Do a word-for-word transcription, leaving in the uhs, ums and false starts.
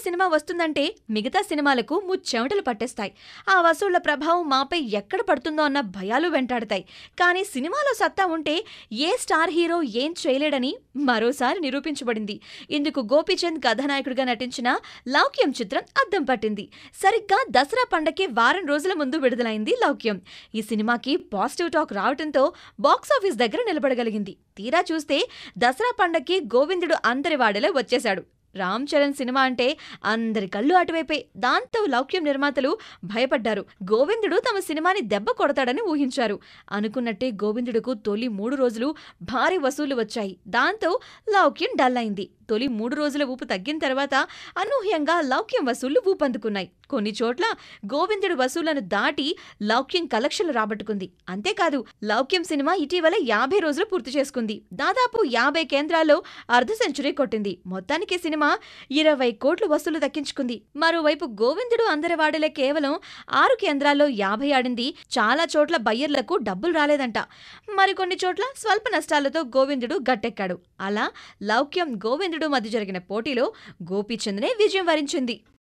Cinema వస్తుందంటే మిగతా సినిమాలకు ముచ్చెమటలు పట్టేస్తాయి. ఆ వసూళ్ల ప్రభావం మాపై ఎక్కడ పడుతుందో అన్న భయాలు వెంటాడతాయి. కానీ సినిమాలో సత్తా ఉంటే ఏ స్టార్ హీరో ఏం చేయలేడని మరోసారి నిరూపించబడింది. ఇందుకు గోపీచంద్ కథానాయకుడిగా నటించిన లౌక్యం చిత్రం అద్దం పట్టింది. సరిగ్గా దసరా పండగకి వారం రోజుల ముందు విడుదలైంది లౌక్యం. ఈ సినిమాకి పాజిటివ్ టాక్ రావడంతో బాక్సాఫీస్ దగ్గర నిలబడగలిగింది. తీరా చూస్తే దసరా పండగకి గోవిందుడు అందరి వాడేలా వచ్చేశాడు. రామ్ చరణ్ సినిమా అంటే అందరి కళ్ళు అటువైపే. దాంతో లౌక్యం నిర్మాతలు భయపడ్డారు. గోవిందుడు తమ సినిమాని దెబ్బ కొడతాడని ఊహించారు. అనుకున్నట్టే గోవిందుడుకు తొలి మూడు రోజులు భారీ వసూళ్లు వచ్చాయి. దాంతో లౌక్యం డల్ అయింది. తొలి మూడు రోజుల ఊపు తగ్గిన తర్వాత అనూహ్యంగా లౌక్యం వసూళ్లు ఊపందుకున్నాయి. కొన్ని చోట్ల గోవిందుడు వసూళ్లను దాటి లౌక్యం కలెక్షన్లు రాబట్టుకుంది. అంతేకాదు లౌక్యం సినిమా ఇటీవల యాభై రోజులు పూర్తి చేసుకుంది. దాదాపు యాభై కేంద్రాల్లో అర్ధ సెంచరీ కొట్టింది. మొత్తానికి సినిమా ఇరవై కోట్లు వసూలు దక్కించుకుంది. మరోవైపు గోవిందుడు అందరి వాడలే కేవలం ఆరు కేంద్రాల్లో యాభై ఆడింది. చాలా చోట్ల బయ్యర్లకు డబ్బులు రాలేదంట. మరికొన్ని చోట్ల స్వల్ప నష్టాలతో గోవిందుడు గట్టెక్కాడు. అలా లౌక్యం గోవిందుడు మధ్య జరిగిన పోటీలో గోపీచంద్నే విజయం వరించింది.